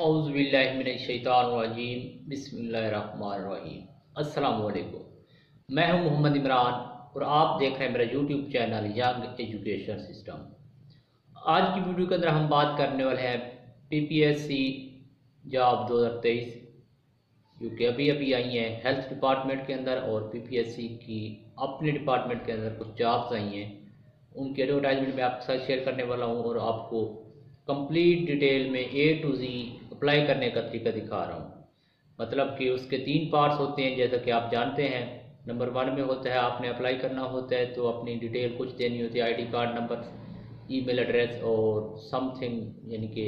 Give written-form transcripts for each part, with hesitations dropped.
औज़ुबिल्लाहिमिनश्शैतानिर्रजीम बिस्मिल्लाहिर्रहमानिर्रहीम। अस्सलाम वालेकुम। मैं हूं मोहम्मद इमरान और आप देख रहे हैं मेरा YouTube channel young education system. आज की वीडियो के अंदर हम बात करने वाले हैं पीपीएससी जॉब 2023 जो कि अभी अभी आई हैं हेल्थ डिपार्टमेंट के अंदर, और पीपीएससी की अपने डिपार्टमेंट के अंदर कुछ जॉब्स आई हैं, उनकी एडवर्टाइजमेंट मैं आपके साथ शेयर करने वाला हूं और आपको कंप्लीट डिटेल में A to Z अप्लाई करने का तरीका दिखा रहा हूँ। मतलब कि उसके 3 पार्ट्स होते हैं, जैसा कि आप जानते हैं। नंबर 1 में होता है आपने अप्लाई करना होता है तो अपनी डिटेल कुछ देनी होती है, ID card number, email address और समथिंग, यानी कि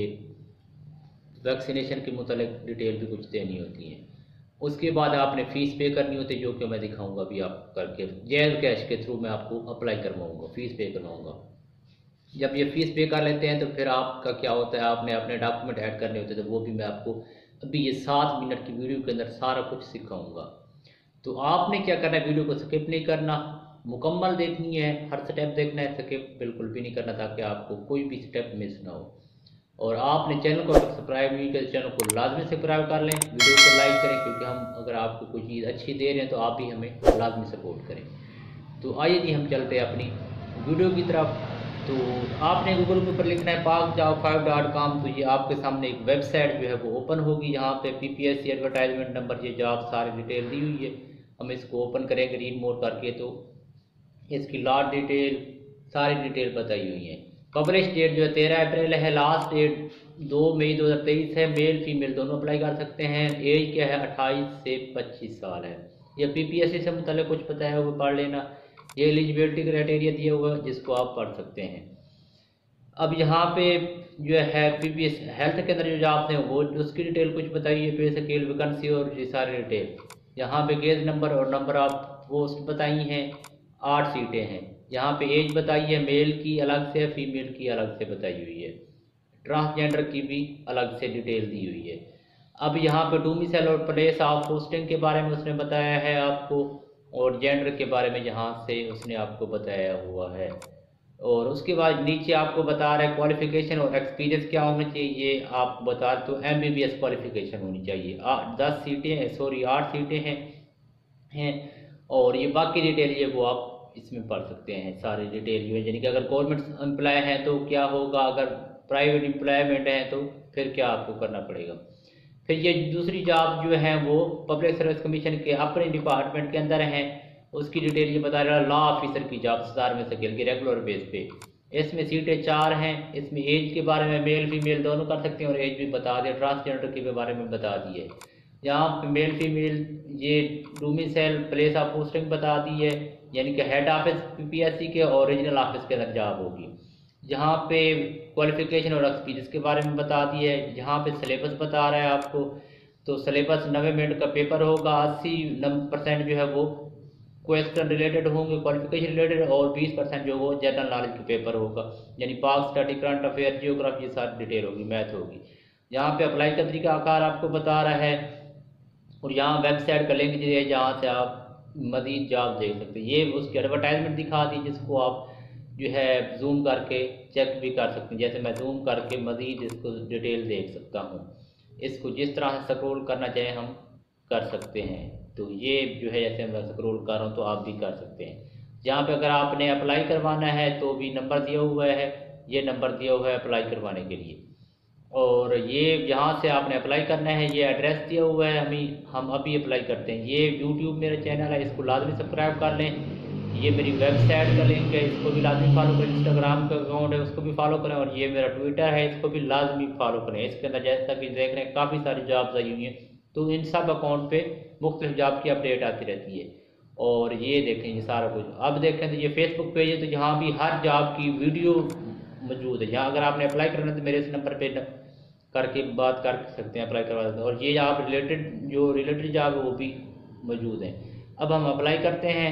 वैक्सीनेशन के मुतालिक डिटेल भी कुछ देनी होती है। उसके बाद आपने फ़ीस पे करनी होती है, जो कि मैं दिखाऊंगा अभी आप करके जैज़ कैश के थ्रू मैं आपको अप्लाई करवाऊँगा, फ़ीस पे करवाऊँगा। जब ये फ़ीस पे कर लेते हैं तो फिर आपका क्या होता है, आपने अपने डॉक्यूमेंट ऐड करने होते हैं, तो वो भी मैं आपको अभी ये 7 मिनट की वीडियो के अंदर सारा कुछ सिखाऊंगा। तो आपने क्या करना है, वीडियो को स्किप नहीं करना, मुकम्मल देखनी है, हर स्टेप देखना है, स्किप बिल्कुल भी नहीं करना ताकि आपको कोई भी स्टेप मिस ना हो। और आपने चैनल को अगर सब्सक्राइब नहीं किया तो चैनल को लाजमी सब्सक्राइब कर लें, वीडियो को लाइक करें, क्योंकि हम अगर आपको कोई चीज़ अच्छी दे रहे हैं तो आप भी हमें लाजमी सपोर्ट करें। तो आइए जी हम चलते हैं अपनी वीडियो की तरफ। तो आपने गूगल के ऊपर लिखना है pakjob5.com, तो ये आपके सामने एक वेबसाइट जो है वो ओपन होगी। यहाँ पे पीपीएससी एडवर्टाइजमेंट नंबर, ये जॉब सारी डिटेल दी हुई है। हम इसको ओपन करेंगे रीड मोड करके, तो इसकी लास्ट डिटेल सारी डिटेल बताई हुई है। पब्लिश डेट जो है 13 अप्रैल है, लास्ट डेट 2 मई 2023 है। मेल फीमेल दोनों अप्लाई कर सकते हैं। एज क्या है, 28 से 25 साल है। यह पीपीएससी से मुताल्लिक कुछ पता है वो पढ़ लेना। ये एलिजिबिलिटी क्राइटेरिया दिया हुआ है जिसको आप पढ़ सकते हैं। अब यहाँ पे जो है पीपीएस हेल्थ के अंदर जो जॉब्स हैं वो उसकी डिटेल कुछ बताइए, पे स्केल, वैकेंसी और ये सारी डिटेल। यहाँ पे केस नंबर और नंबर आप वो बताई हैं। 8 सीटें हैं। यहाँ पे एज बताई है, मेल की अलग से, फीमेल की अलग से बताई हुई है, ट्रांसजेंडर की भी अलग से डिटेल दी हुई है। अब यहाँ पे डोमिसाइल और प्लेस ऑफ पोस्टिंग के बारे में उसने बताया है आपको, और जेंडर के बारे में यहाँ से उसने आपको बताया हुआ है। और उसके बाद नीचे आपको बता रहा है क्वालिफिकेशन और एक्सपीरियंस क्या होना चाहिए। ये आपको बता रहे तो MBBS क्वालिफिकेशन होनी चाहिए। 10 सीटें सॉरी 8 सीटें हैं और ये बाकी डिटेल ये वो आप इसमें पढ़ सकते हैं सारी डिटेल जो है, यानी कि अगर गवर्नमेंट एम्प्लॉय है तो क्या होगा, अगर प्राइवेट एम्प्लॉयमेंट है तो फिर क्या आपको करना पड़ेगा। फिर ये दूसरी जॉब जो है वो पब्लिक सर्विस कमीशन के अपने डिपार्टमेंट के अंदर हैं, उसकी डिटेल ये बता रहा है। लॉ ऑफिसर की जॉब 1000 में स्केल की रेगुलर बेस पे, इसमें सीटें 4 हैं। इसमें एज के बारे में मेल फीमेल दोनों कर सकते हैं और एज भी बता दिया, ट्रांसजेंडर के बारे में बता दिए। यहाँ पे मेल फीमेल ये डोमिसाइल प्लेस ऑफ पोस्टिंग बता दी है, यानी कि हेड ऑफिस पीपीएससी के और रीजनल ऑफिस के अंदर जॉब होगी। यहाँ पे क्वालिफिकेशन और एक्सपीरियंस के बारे में बता दी है। यहाँ पे सिलेबस बता रहा है आपको, तो सिलेबस 90 मिनट का पेपर होगा। 80% जो है वो क्वेश्चन रिलेटेड होंगे, क्वालिफिकेशन रिलेटेड, और 20% जो वो जनरल नॉलेज का पेपर होगा, यानी पाक स्टडी, करंट अफेयर, जियोग्राफी, ये सारी डिटेल होगी, मैथ होगी। यहाँ पे अप्लाई का तरीका आकार आपको बता रहा है, और यहाँ वेबसाइट का लिंक दिया है जहाँ से आप मज़ीद जॉब देख सकते हैं। ये उसकी एडवर्टाइजमेंट दिखा दी जिसको आप जो है जूम करके चेक भी कर सकते हैं। जैसे मैं जूम करके मज़ीद इसको डिटेल देख सकता हूँ। इसको जिस तरह से स्क्रॉल करना चाहें हम कर सकते हैं। तो ये जो है जैसे मैं स्क्रॉल कर रहा हूँ तो आप भी कर सकते हैं। जहाँ पे अगर आपने अप्लाई करवाना है तो भी नंबर दिया हुआ है, ये नंबर दिया हुआ है अप्लाई करवाने के लिए, और ये यहाँ से आपने अप्लाई करना है। ये एड्रेस दिया हुआ है, हम अभी अप्लाई करते हैं। ये यूट्यूब मेरा चैनल है, इसको लाजमी सब्सक्राइब कर लें। ये मेरी वेबसाइट का लिंक है, इसको भी लाजमी फॉलो करें। इंस्टाग्राम का अकाउंट है उसको भी फॉलो करें, और ये मेरा ट्विटर है, इसको भी लाजमी फॉलो करें। इसके अंदर जैसा कि देख रहे हैं काफ़ी सारी जॉब्स आई हुई हैं, तो इन सब अकाउंट पे मुख्तलिफ जॉब की अपडेट आती रहती है। और ये देखें ये सारा कुछ। अब देखें तो ये फेसबुक पेज है, तो यहाँ भी हर जॉब की वीडियो मौजूद है। यहाँ अगर आपने अप्लाई करना है तो मेरे इस नंबर पर करके बात कर सकते हैं, अप्लाई करवा सकते हैं। और ये आप रिलेटेड जॉब है वो भी मौजूद हैं। अब हम अप्लाई करते हैं,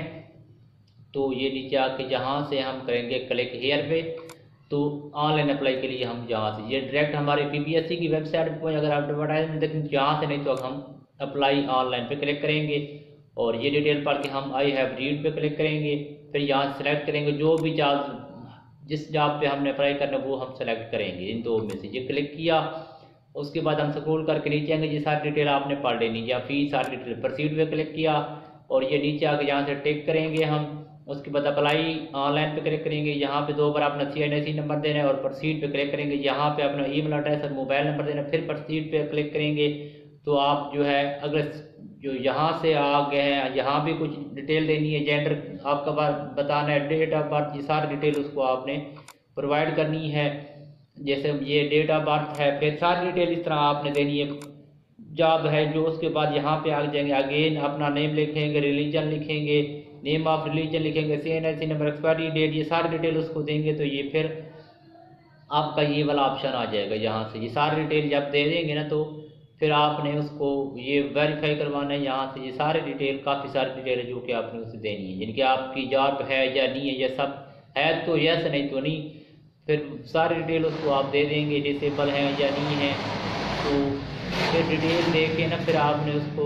तो ये नीचे आके जहाँ से हम करेंगे क्लिक हेयर पे, तो ऑनलाइन अप्लाई के लिए हम जहाँ से ये डायरेक्ट हमारे पीपीएससी की वेबसाइट पर, अगर आप एडवर्टाइजमेंट देखें जहाँ से, नहीं तो हम अप्लाई ऑनलाइन पे क्लिक करेंगे और ये डिटेल पढ़ के हम आई हैव रीड पे क्लिक करेंगे। फिर यहाँ से सेलेक्ट करेंगे जो भी जॉब, जिस जॉब पे हमने अप्लाई करना है वो हम सेलेक्ट करेंगे इन दो में से। ये क्लिक किया उसके बाद हम स्क्रॉल करके नीचे आएंगे, ये सारी डिटेल आपने पढ़ लेनी, या फीस सारी डिटेल। प्रोसीड पे क्लिक किया और ये नीचे आके यहाँ से टिक करेंगे हम। उसके बाद अप्लाई ऑनलाइन पे क्लिक करेंगे, यहाँ पे 2 बार अपना CNIC नंबर देना है और प्रोसीड पे क्लिक करेंगे, यहाँ पे अपना ईमेल एड्रेस और मोबाइल नंबर देना है, फिर प्रोसीड पे क्लिक करेंगे। तो आप जो है अगर जो यहाँ से आ गए हैं, यहाँ भी कुछ डिटेल देनी है, जेंडर आपका बताना है, डेट ऑफ बर्थ, ये सारी डिटेल उसको आपने प्रोवाइड करनी है। जैसे ये डेट ऑफ बर्थ है, फिर सारी डिटेल इस तरह आपने देनी है। जॉब है जो, उसके बाद यहाँ पे आ जाएंगे, अगेन अपना नेम लिखेंगे, रिलीजन लिखेंगे, नेम ऑफ रिलीजन लिखेंगे, CNIC नंबर, एक्सपायरी डेट, ये सारी डिटेल उसको देंगे। तो ये फिर आपका ये वाला ऑप्शन आ जाएगा। यहाँ से ये सारी डिटेल जब दे देंगे ना, तो फिर आपने उसको ये वेरीफाई करवाना है। यहाँ से ये सारे डिटेल, काफ़ी सारी डिटेल है जो कि आपने उसे देनी है, जिनकी आपकी जॉब है या नहीं है, या सब है तो यस, नहीं तो नहीं। फिर सारी डिटेल उसको आप दे देंगे, डिसेबल है या नहीं है। तो फिर डिटेल दे के ना, फिर आपने उसको,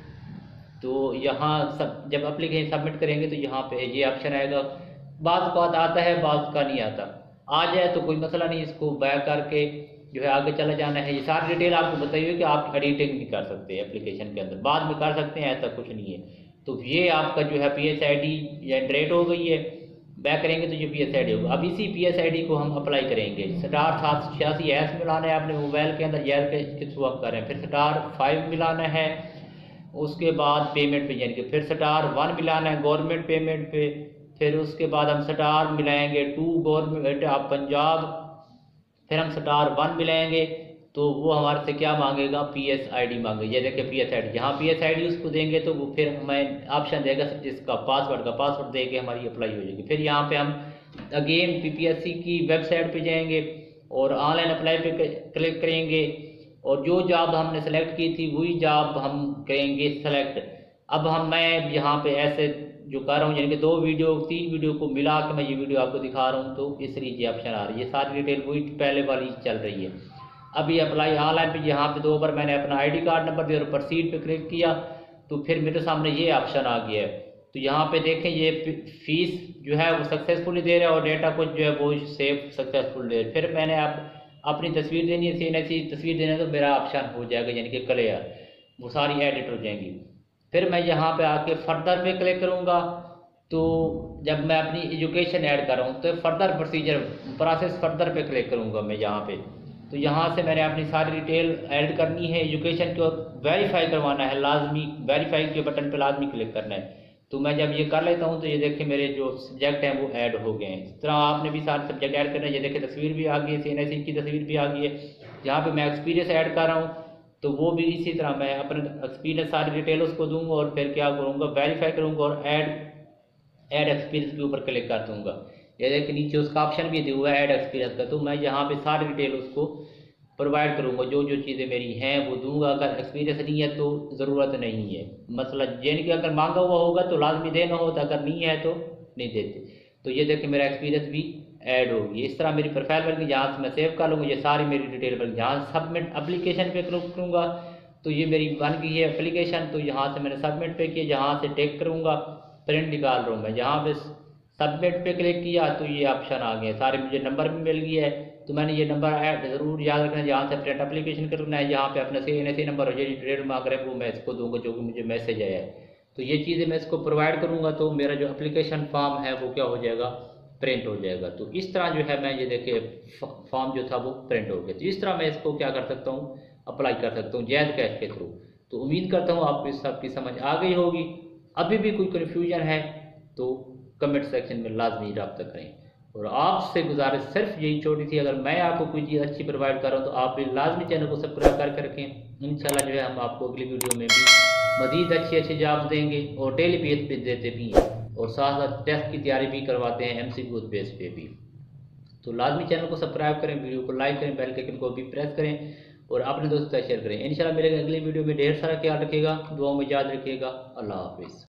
तो यहाँ सब जब एप्लीकेशन सबमिट करेंगे तो यहाँ पे ये ऑप्शन आएगा। बात बात आता है, बात का नहीं आता। आ जाए तो कोई मसला नहीं, इसको बैक करके जो है आगे चला जाना है। ये सारी डिटेल आपको बताई हुई कि आप एडिटिंग नहीं कर सकते एप्लीकेशन के अंदर, बाद में कर सकते हैं, ऐसा कुछ नहीं है। तो ये आपका जो है PSID जनरेट हो गई है। बैक करेंगे तो ये PSID होगा। अब इसी PSID को हम अप्लाई करेंगे। *786# मिलाना है अपने मोबाइल के अंदर, के थ्रू आप कर रहे हैं। फिर *5 मिलाना है, उसके बाद पेमेंट पे जाएंगे, फिर *1 मिलाना है गवर्नमेंट पेमेंट पे, फिर उसके बाद हम स्टार मिलाएंगे 2 गवर्नमेंट ऑफ पंजाब, फिर हम *1 मिलाएंगे। तो वो हमारे से क्या मांगेगा, PSID मांगेगा। ये देखिए PSID, यहाँ PSID उसको देंगे तो वो फिर हमें ऑप्शन देगा जिसका पासवर्ड दे के हमारी अप्लाई हो जाएगी। फिर यहाँ पे हम अगेन PPSC की वेबसाइट पे जाएंगे और ऑनलाइन अप्लाई पे क्लिक करेंगे, और जो जॉब हमने सेलेक्ट की थी वही जॉब हम करेंगे सेलेक्ट। अब मैं यहाँ पे ऐसे जो कर रहा हूँ, यानी कि 3 वीडियो को मिला के मैं ये वीडियो आपको दिखा रहा हूँ, तो इस तरीके ऑप्शन आ रही है। सारी डिटेल वही पहले वाली चल रही है। अभी अप्लाई ऑनलाइन पे यहाँ पे 2 बार मैंने अपना ID कार्ड नंबर दिया और प्रोसीड पे क्लिक किया, तो फिर मेरे सामने ये ऑप्शन आ गया है। तो यहाँ पे देखें, ये फीस जो है वो सक्सेसफुली दे रहा है और डेटा कुछ जो है वो सेव सक्सेसफुल दे रहा है। फिर मैंने अपनी तस्वीर देनी है, CNIC तस्वीर देना है, तो मेरा ऑप्शन हो जाएगा, यानी कि क्लियर, वो सारी एडिट हो जाएंगी। फिर मैं यहाँ पे आके फर्दर पे क्लिक करूँगा। तो जब मैं अपनी एजुकेशन ऐड कर रहा हूँ तो फर्दर प्रोसेस फर्दर पे क्लिक करूँगा मैं यहाँ पे। तो यहाँ से मैंने अपनी सारी डिटेल ऐड करनी है, एजुकेशन को वेरीफाई करवाना है, लाजमी वेरीफाई के बटन पे लाजमी क्लिक करना है। तो मैं जब ये कर लेता हूँ तो ये देखिए मेरे जो सब्जेक्ट हैं वो ऐड हो गए हैं। इस तरह आपने भी सारे सब्जेक्ट ऐड करना है। ये देखिए तस्वीर भी आ गई है, CNIC की तस्वीर भी आ गई है। यहाँ पे मैं एक्सपीरियंस ऐड कर रहा हूँ, तो वो भी इसी तरह मैं अपने एक्सपीरियंस सारी डिटेल उसको दूंगा और फिर क्या करूँगा, वेरीफाई करूँगा और ऐड एक्सपीरियंस के ऊपर क्लिक कर दूँगा। ये देखिए नीचे उसका ऑप्शन भी दिया हुआ है ऐड एक्सपीरियंस का। तो मैं यहाँ पे सारी डिटेल उसको प्रोवाइड करूँगा, जो जो चीज़ें मेरी हैं वो दूंगा। अगर एक्सपीरियंस नहीं है तो ज़रूरत नहीं है, मसला यानी कि अगर मांगा हुआ होगा तो लाजमी देना होता, अगर नहीं है तो नहीं देते। तो ये देखिए मेरा एक्सपीरियंस भी ऐड होगी। इस तरह मेरी प्रोफाइल बन गई, जहाँ से मैं सेव कर लूँगा, ये सारी मेरी डिटेल बन गई। जहाँ सबमिट एप्लीकेशन पे क्लिक करूँगा तो ये मेरी बन गई है एप्लीकेशन। तो यहाँ से मैंने सबमिट पे किया, जहाँ से टिक करूँगा प्रिंट निकाल रहा हूँ मैं। जहाँ पे सबमिट पे क्लिक किया तो ये ऑप्शन आ गए, सारे मुझे नंबर भी मिल गया है। तो मैंने ये नंबर ज़रूर याद रखना है, जहाँ से प्रिंट एप्लीकेशन करना है, जहाँ पे अपना CNIC नंबर और ये डिटेल मांग रहे हैं वो मैं इसको दूंगा, जो कि मुझे मैसेज आया है। तो ये चीज़ें मैं इसको प्रोवाइड करूँगा, तो मेरा जो एप्लीकेशन फॉर्म है वो क्या हो जाएगा, प्रिंट हो जाएगा। तो इस तरह जो है मैं ये देखिए फॉर्म जो था वो प्रिंट हो गया। तो इस तरह मैं इसको क्या कर सकता हूँ, अप्लाई कर सकता हूँ जैज़ कैश के थ्रू। तो उम्मीद करता हूँ आपको इस सबकी समझ आ गई होगी। अभी भी कोई कन्फ्यूजन है तो कमेंट सेक्शन में लाजमी रब्ता करें। और आपसे गुजारिश सिर्फ यही छोटी थी, अगर मैं आपको कोई चीज़ अच्छी प्रोवाइड कर रहा हूँ तो आप भी लाजमी चैनल को सब्सक्राइब करके रखें। इंशाल्लाह जो है हम आपको अगली वीडियो में भी मज़ीद अच्छे जॉब देंगे और डेली बेस पे देते भी हैं, और साथ साथ टेस्ट की तैयारी भी करवाते हैं MCQ बेस पे भी। तो लाजमी चैनल को सब्सक्राइब करें, वीडियो को लाइक करें, बेल के आइकन को भी प्रेस करें और अपने दोस्तों से शेयर करें। इंशाल्लाह मेरे अगली वीडियो में ढेर सारा ख्याल रखिएगा, दुआओं में याद रखिएगा। अल्लाह हाफिज़।